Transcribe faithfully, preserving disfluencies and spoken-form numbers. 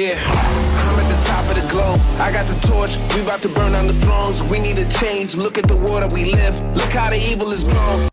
Yeah, I'm at the top of the globe. I got the torch, we about to burn down the thrones. We need a change, look at the world that we live. Look how the evil is grown.